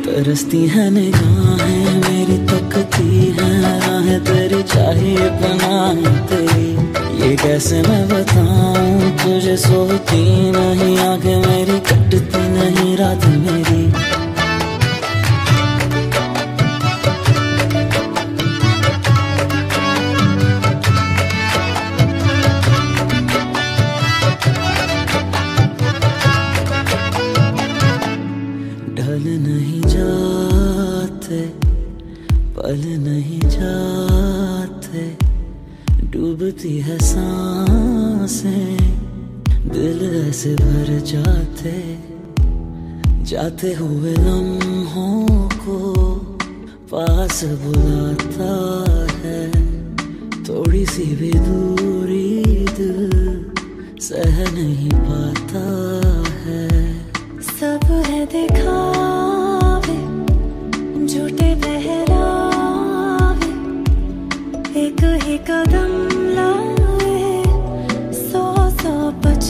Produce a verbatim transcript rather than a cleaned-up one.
तरसती है निगाहें मेरी, तकती है राहें तेरी, चाहिए पनाह तेरी। ये कैसे मैं बताऊं तुझे, सोती नहीं आंखें मेरी, कटती नहीं रात मेरी। ढल नहीं जाते पल नहीं जाते, डूबती है सांसें दिल ऐसे भर जाते, जाते हुए लम्हों को पास बुलाता है, थोड़ी सी भी दूरी दिल सह नहीं पाता है। सब है दिखावे, झूठे बहलावे, एक ही कदम